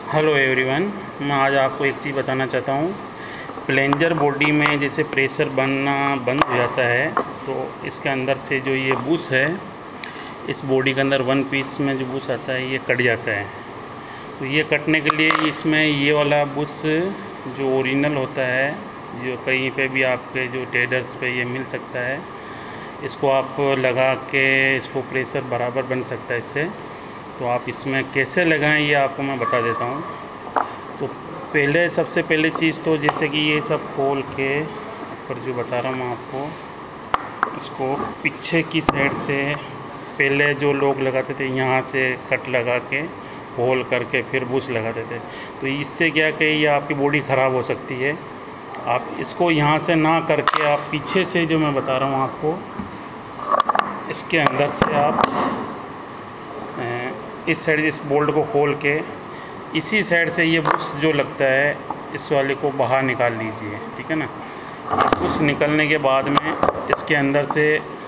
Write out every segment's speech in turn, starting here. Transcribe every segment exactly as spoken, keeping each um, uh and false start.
Hello everyone, मैं आज आपको एक चीज़ बताना चाहता हूँ। प्लेंजर बॉडी में जैसे प्रेशर बनना बंद हो जाता है तो इसके अंदर से जो ये बुश है, इस बॉडी के अंदर वन पीस में जो बुश आता है ये कट जाता है। तो ये कटने के लिए इसमें ये वाला बुश जो ओरिजिनल होता है, जो कहीं पे भी आपके जो ट्रेडर्स पे ये मिल सकता है, इसको आप लगा के इसको प्रेशर बराबर बन सकता है इससे। तो आप इसमें कैसे लगाएं ये आपको मैं बता देता हूँ। तो पहले सबसे पहले चीज़ तो जैसे कि ये सब खोल के ऊपर जो बता रहा हूँ मैं आपको, इसको पीछे की साइड से पहले जो लोग लगाते थे यहाँ से कट लगा के होल करके फिर बुश लगाते थे। तो इससे क्या कि ये आपकी बॉडी ख़राब हो सकती है। आप इसको यहाँ से ना करके आप पीछे से जो मैं बता रहा हूँ आपको, इसके अंदर से आप इस साइड इस बोल्ट को खोल के इसी साइड से ये बुश जो लगता है इस वाले को बाहर निकाल लीजिए, ठीक है ना। बुश निकलने के बाद में इसके अंदर से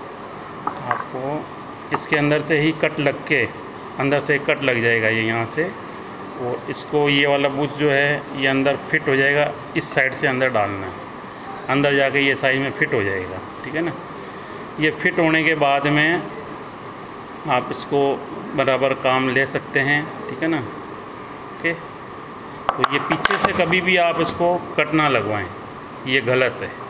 आपको इसके अंदर से ही कट लग के अंदर से कट लग जाएगा ये यहाँ से, और इसको ये वाला बुश जो है ये अंदर फिट हो जाएगा। इस साइड से अंदर डालना है, अंदर जाके ये साइड में फिट हो जाएगा, ठीक है ना। ये फिट होने के बाद में आप इसको बराबर काम ले सकते हैं, ठीक है ना। ओके, तो ये पीछे से कभी भी आप इसको कट ना लगवाएं, ये गलत है।